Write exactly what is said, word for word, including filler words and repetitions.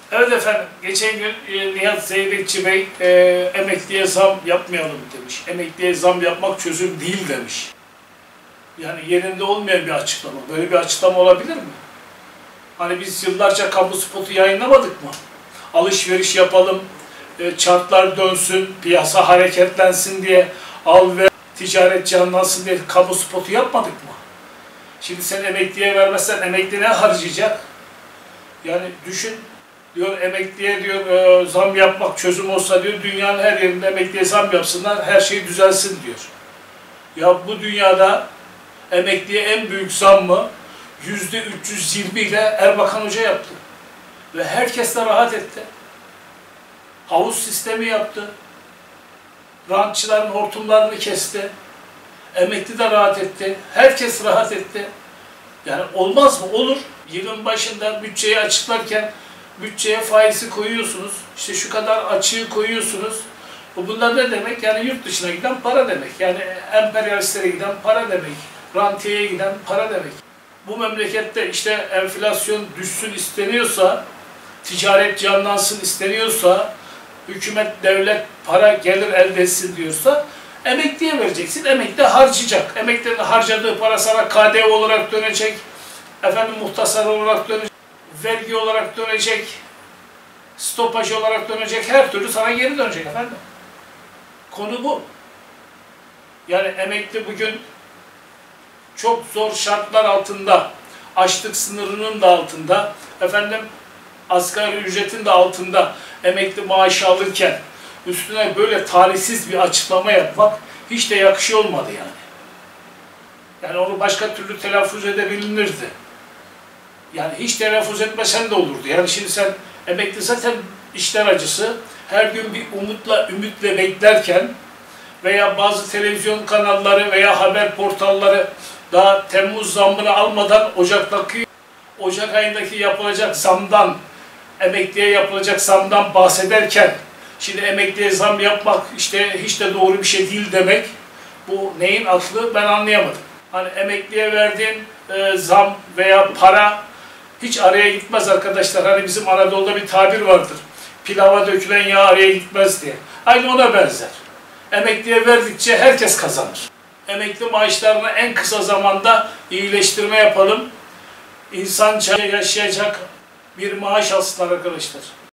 Evet efendim, geçen gün e, Nihat Zeybekçi Bey e, emekliye zam yapmayalım demiş. Emekliye zam yapmak çözüm değil demiş. Yani yerinde olmayan bir açıklama. Böyle bir açıklama olabilir mi? Hani biz yıllarca kamu spotu yayınlamadık mı? Alışveriş yapalım, e, çarklar dönsün, piyasa hareketlensin diye, al ve ticaret canlansın diye kamu spotu yapmadık mı? Şimdi sen emekliye vermezsen emekli ne harcayacak? Yani düşün. Diyor emekliye diyor e, zam yapmak çözüm olsa diyor dünyanın her yerinde emekliye zam yapsınlar her şey düzelsin diyor. Ya bu dünyada emekliye en büyük zammı yüzde üç yüz yirmi ile Erbakan Hoca yaptı. Ve herkes de rahat etti. Havuz sistemi yaptı. Rantçıların hortumlarını kesti. Emekli de rahat etti. Herkes rahat etti. Yani olmaz mı? Olur. Yılın başında bütçeyi açıklarken bütçeye faizi koyuyorsunuz. İşte şu kadar açığı koyuyorsunuz. Bunlar ne demek? Yani yurt dışına giden para demek. Yani emperyalistlere giden para demek. Rantiyeye giden para demek. Bu memlekette işte enflasyon düşsün isteniyorsa, ticaret canlansın isteniyorsa, hükümet, devlet para gelir elde etsin diyorsa emekliye vereceksin. Emekli harcayacak. Emeklinin harcadığı para sana K D V olarak dönecek. Efendim muhtasar olarak dönecek. Vergi olarak dönecek. Stopaj olarak dönecek. Her türlü sana geri dönecek efendim. Konu bu. Yani emekli bugün çok zor şartlar altında, açlık sınırının da altında, efendim asgari ücretin de altında emekli maaşı alırken üstüne böyle talihsiz bir açıklama yapmak hiç de yakışıyor olmadı yani. Yani onu başka türlü telaffuz edebilirdi. Yani hiç telaffuz etmesen de olurdu. Yani şimdi sen emekli zaten işler acısı, her gün bir umutla, ümitle beklerken veya bazı televizyon kanalları veya haber portalları daha Temmuz zammını almadan Ocak'taki, Ocak ayındaki yapılacak zamdan, emekliye yapılacak zamdan bahsederken şimdi emekliye zam yapmak işte hiç de doğru bir şey değil demek, bu neyin aklı ben anlayamadım. Hani emekliye verdiğin e, zam veya para hiç araya gitmez arkadaşlar. Hani bizim Anadolu'da bir tabir vardır. Pilava dökülen yağ araya gitmez diye. Aynı ona benzer. Emekliye verdikçe herkes kazanır. Emekli maaşlarını en kısa zamanda iyileştirme yapalım. İnsanca yaşayacak bir maaş alsınlar arkadaşlar.